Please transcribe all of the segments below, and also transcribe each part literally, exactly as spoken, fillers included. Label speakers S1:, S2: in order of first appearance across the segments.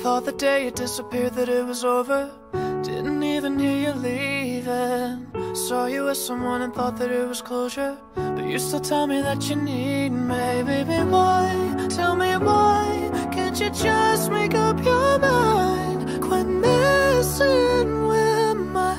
S1: thought the day you disappeared that it was over. Didn't even hear you leaving. Saw you with someone and thought that it was closure, but you still tell me that you need me. Baby, why? Tell me why? Can't you just make up your mind? Quit messing with my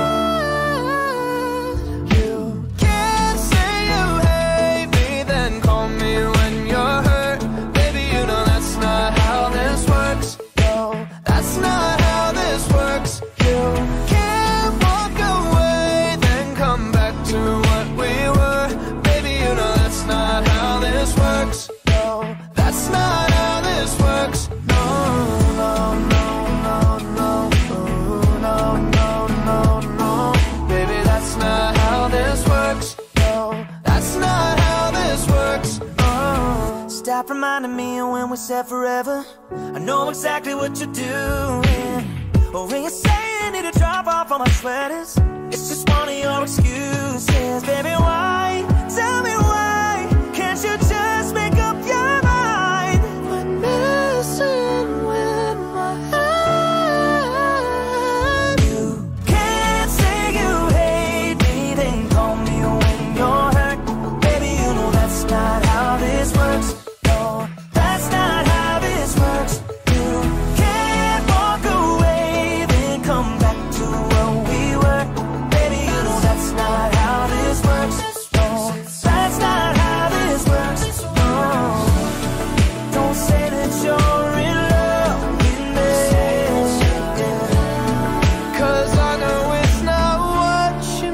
S1: head. You can't say you hate me, then call me when you're hurt. Baby, you know that's not how this works. No, that's not how this works. You can't walk away, then come back to what we were. Baby, you know that's not how this works. No, that's not how this works. No, no, no, no, no, no, no, no, no. Baby, that's not how this works. No, that's not how this works. Oh. Stop reminding me of when we said forever. I know exactly what you're doing. Oh, when you say you need to drop off all my sweaters, it's just one of your excuses. Baby, why? Tell me why? Can't you just make up your mind? When messing with my head. You can't say you hate me, then call me when you're hurt. Baby, you know that's not how this works. No, that's not how this works. You can't walk away, then come back to where we were. Baby, you know that's not how this works. No, that's not how this works. No, don't say that you're in love with me, cause I know it's not what you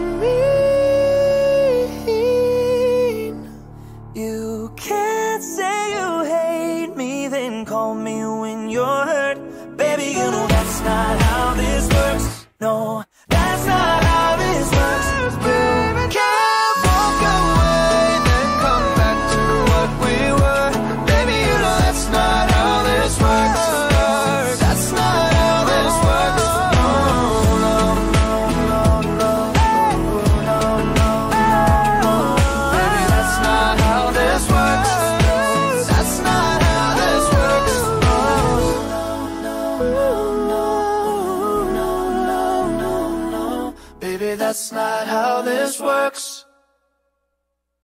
S1: mean. You can't say you hate me, then call me when you're hurt. Baby, you know that's not how this works. No, that's not how this works. Baby, can't walk away, then come back to what we were. Baby, you know that's not how this works. That's not how this works. No, no, no, no, no, no, no, no. Baby, that's not how this works. That's not how this works. No, no, no, no, no, no, no. Baby, that's not how this works.